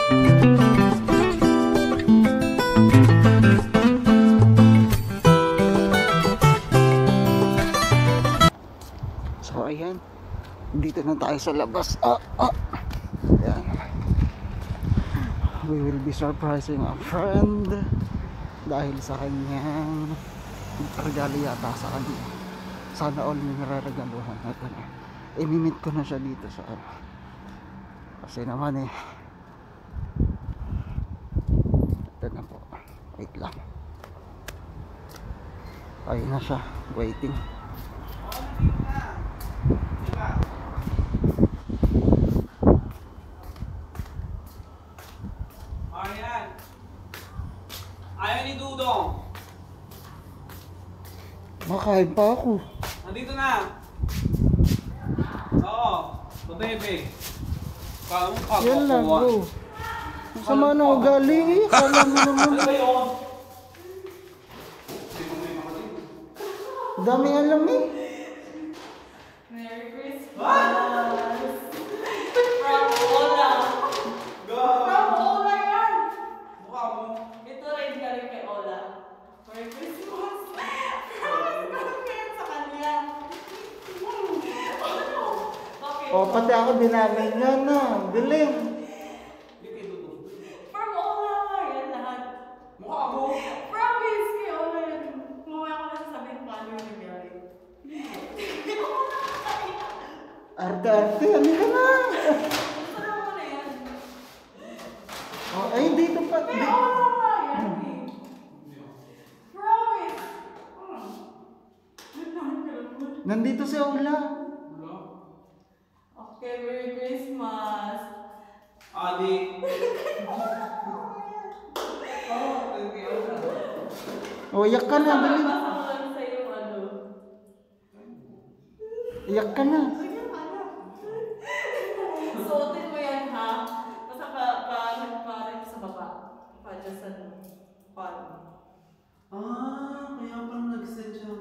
So ayan, dito na tayo sa labas. Ayan. We will be surprising a friend dahil sa kanyang regalo yata sa kanya. Sana all may nararegaluhan. I-meet ko na siya dito sa kasi naman ito na po, wait lang, ayun na siya, waiting. Ayan. Ayaw ni Dudong. Makain pa ako. Nandito na. Oo. Babebe. Kala mo pagkakuha. Yan lang bro. Sama na ugali kala mo naman. Ano ba yun? Daming alam Merry Christmas! From Ola! From Ola yan! Mukha mo. Ito rin galing kay Ola. Merry Christmas! Promise galing kayo sa kanya. Okay. O pati ako dinamin niya na. Galing. Hindi kay Dudong. From Ola! Yan lahat. Mukha mo. Promise kay Ola yun. Mamaya ko na sasabihin paano yung nangyari. Arte-arte, ano ka na? Kasama mo na yan. Oh, ay dito pa. Kay Ola yan eh. Promise! Nandito si Ola. Okay, Merry Christmas! Adik. O iyak ka na, dali. Basta ko lang sa'yo, ano. Iyak ka na. Suotin mo yan, ha? Basta pa sa baba. Pa-adjustan mo. Paano? Kaya pala nag-send siya.